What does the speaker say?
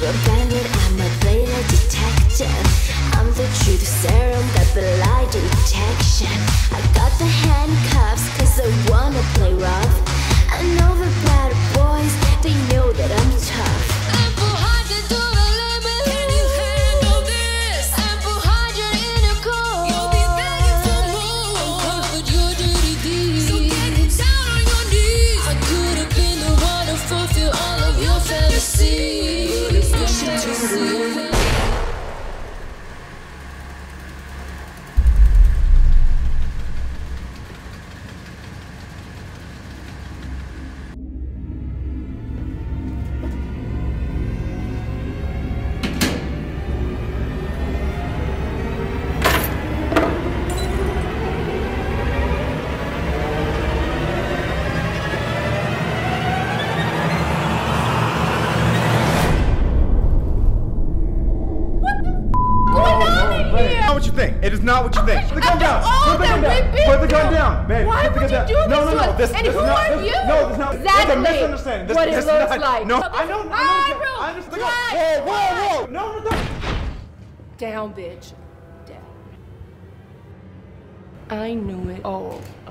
a bandit, I'm a beta detective. I'm the truth serum, got the lie detection. I got the handcuffs, cause I wanna play rough. I know the bad boys, they know that I'm tough. I'm 400 to the limit. Can you handle this? I'm 400 in a cold. You'll be begging for more. Comfort your dirty deeds. So get down on your knees. I could have been the one to fulfill all of your fantasies. It is not what you think. Put the gun down. Put the gun down. Put the gun down. Babe, why put the would gun you down. do this No. This and is who not. are you? No, this is not. Exactly It's a misunderstanding. This what it is looks not, like. No, I don't. I understand. Whoa. No. Down, bitch. Down. I knew it all